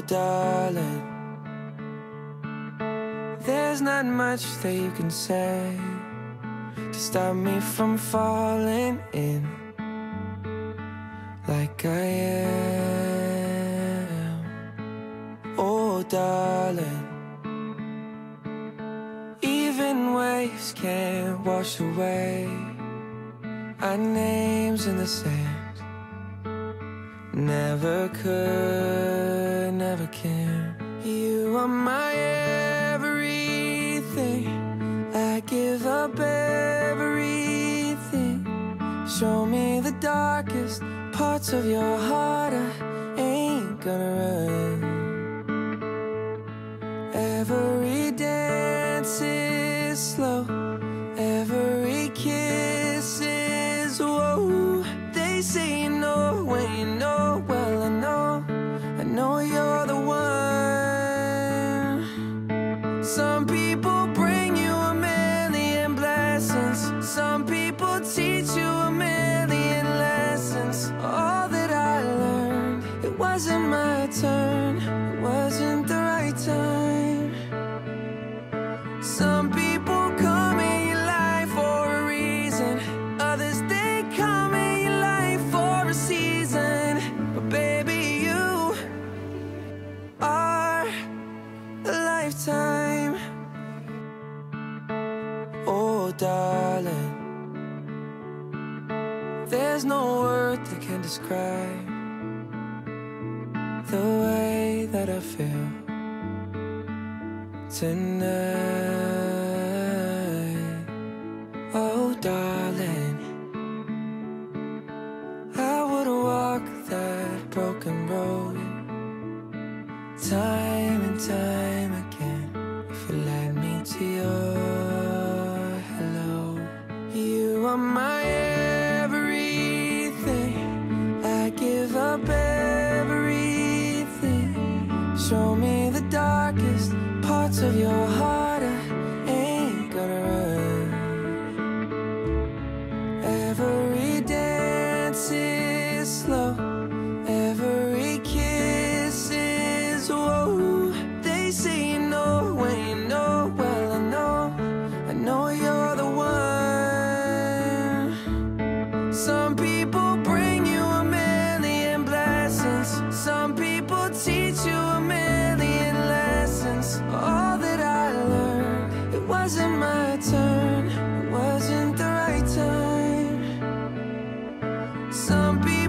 darling, there's not much that you can say to stop me from falling in like I am. Oh darling, even waves can't wash away our names in the sand. Never could, never can. You are my everything. I give up everything. Show me the darkest parts of your heart. I ain't gonna run. Every dance is slow, every kiss is whoa. They say you know when you know. Well, I know you're the one. Some people bring you a million blessings. Some people teach you a million lessons. All that I learned, it wasn't my turn. It wasn't the right time. Some people come in your life for a reason. Others, they come in your life for a season. But baby, you are a lifetime. Oh darling, there's no word that can describe the way that I feel tonight. Oh darling, I would walk that broken road time and time again if you led me to your hello. You are my everything. I give up everything. Show me the darkest parts of your heart. I ain't gonna run. Every dance is slow, every kiss is whoa. They say you know when you know. Well, I know you're the one. Some people bring you a million blessings. Some people teach you a million lessons. All that I learned, it wasn't my turn. It wasn't the right time. Some people